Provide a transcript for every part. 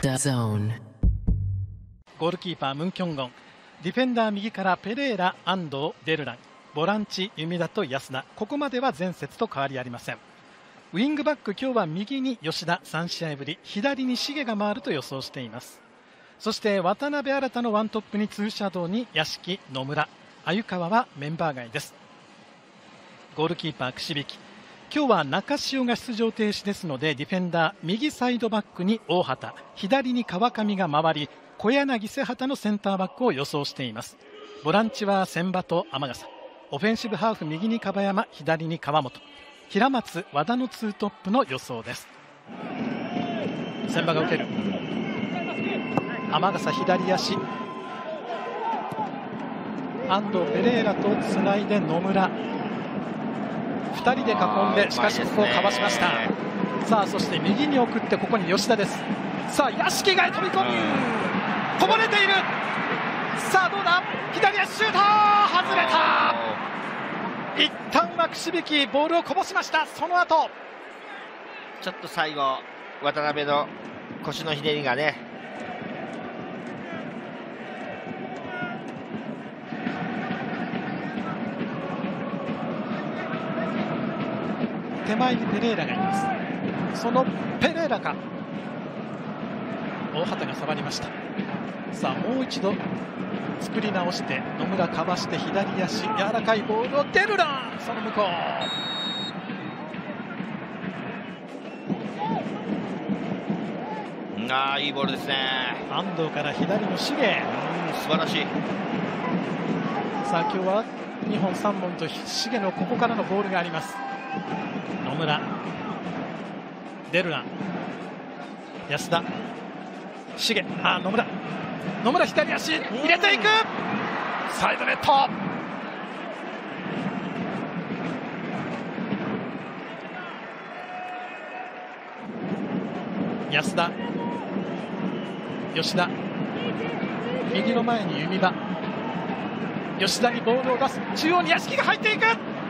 ゴールキーパームンキョンゴン、ディフェンダー右からペレーラ、安藤、デルラン、ボランチ弓田と安田、ここまでは前節と変わりありません。ウイングバック、今日は右に吉田3試合ぶり、左に重が回ると予想しています。そして渡辺新のワントップにツーシャドウに屋敷、野村、鮎川はメンバー外です。ゴールキーパー、櫛引、今日は中潮が出場停止ですので、ディフェンダー右サイドバックに大畑、左に川上が回り、小柳、瀬畑のセンターバックを予想しています。ボランチは千葉と天笠、オフェンシブハーフ右に樺山、左に川本、平松、和田のツートップの予想です。千葉が受ける、天笠左足、安藤、ペレーラとつないで野村、2人で囲んで、しかしここをかわしました。さあそして右に送って、ここに吉田です。さあ屋敷が飛び込む、こぼれている。さあどうだ、左足シュート、外れた。一旦は櫛引、ボールをこぼしました。その後ちょっと最後渡辺の腰のひねりがね、 手前にペレーラがいます。そのペレーラか、大畑が触りました。さあもう一度作り直して、野村かわして左足、柔らかいボールをデルラン、その向こう、 いいボールですね。 安藤から左の重、 素晴らしい。 さあ今日は2本3本と重のここからのボールがあります。野村、デルラン、安田、重、野村左足入れていく、サイドネット、安田、吉田、右の前に弓場、吉田にボールを出す、中央に屋敷が入っていく。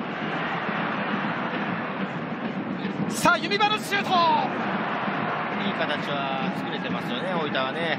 さあ弓場のシュート、 いい形は作れてますよね、大分はね。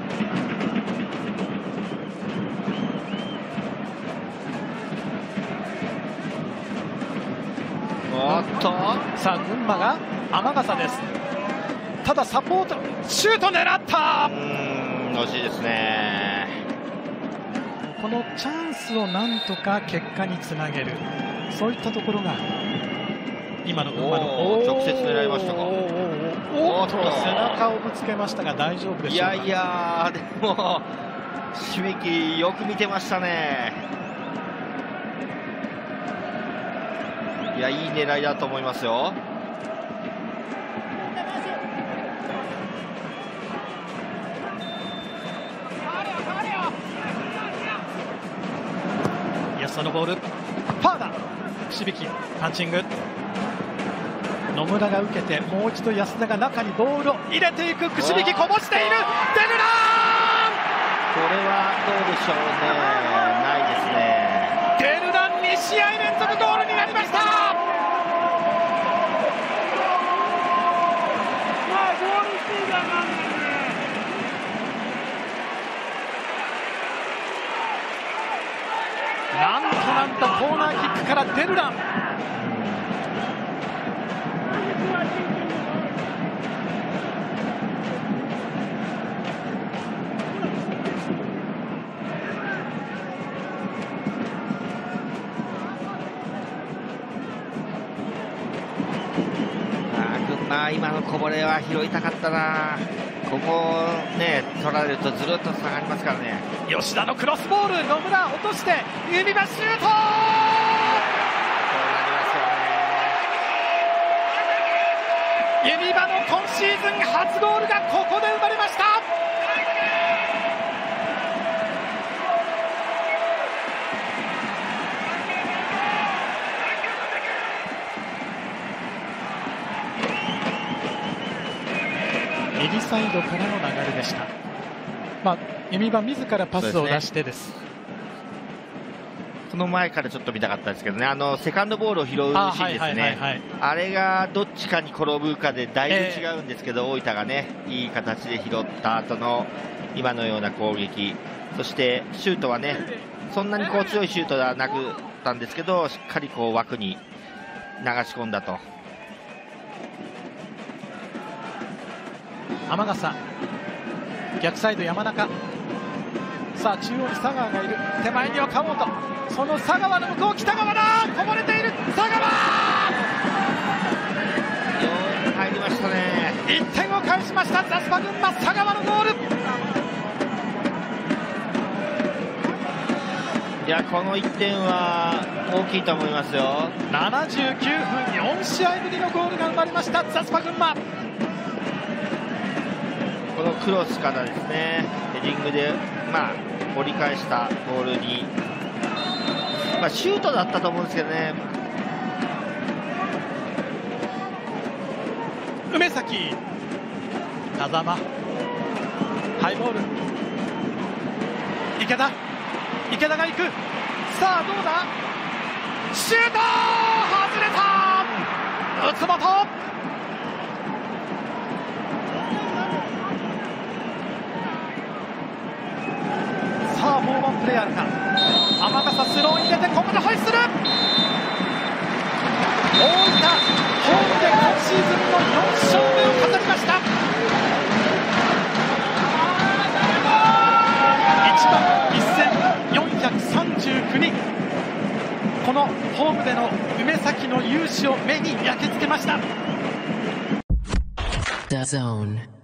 おっと、 さあ群馬が天笠です。ただサポート、シュート狙った。 惜しいですね。 このチャンスをなんとか結果につなげる、そういったところが今の群馬の。 直接狙いましたか。 おっと背中をぶつけましたが大丈夫でしょうか。 いやでも櫛引よく見てましたね。いや、いい狙いだと思いますよ。 安田のボール、ファーだ、櫛引、パンチング、野村が受けて、もう一度安田が中にボールを入れていく、櫛引こぼしている、デルラン、 これはどうでしょうね、ないですね。 デルラン2試合連続ゴールになりました。なんとコーナーキックからデルラン、 今のこぼれは拾いたかったな。ここね、取られるとずるっと下がりますからね。 吉田のクロスボール、野村落として弓場シュート、弓場の今シーズン初ゴールがここで生まれました。右サイドからの流れでした。弓場自らパスを出してです。 この前からちょっと見たかったですけどね、セカンドボールを拾うシーンですね、あれがどっちかに転ぶかでだいぶ違うんですけど、大分がね、いい形で拾った後の今のような攻撃、そしてシュートはね、そんなにこう強いシュートではなくったんですけど、しっかりこう枠に流し込んだと。 天笠、逆サイド山中、さあ中央に佐川がいる、手前には川本、その佐川の向こう北川だ、こぼれている佐川、 入りましたね。 1点を返しました、ザスパ群馬、佐川のゴール。 いや、この1点は大きいと思いますよ。 79分、4試合ぶりのゴールが生まれました、ザスパ群馬。 このクロスからですね、ヘディングで、折り返したボールに、シュートだったと思うんですけどね。 梅崎、風間、ハイボール、池田が行く、さあどうだ、シュート外れた、宇津本、さあ4番プレーあるか、天笠スロー入れてここでホイッスル、大分ホームで今シーズンの4勝目を飾りました。1万1439人、このホームでの梅崎の雄姿を目に焼き付けました。 DAZN